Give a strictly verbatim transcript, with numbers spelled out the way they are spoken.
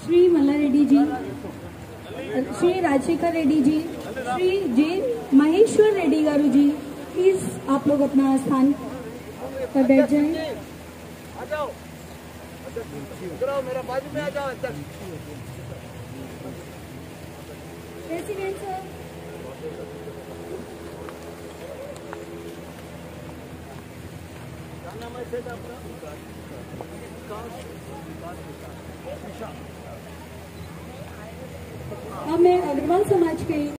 Shri Malla Reddy ji, Shri Rajshekhar Reddy ji, Shri J Maheshwar Reddy garu ji, please आप लोग अपना स्थान पर बैठ जाएं। आ जाओ, मेरा बाजू में आ जाओ। प्रेसिडेंट सर, क्या नाम है आपका? अब मैं अग्रवाल समाज के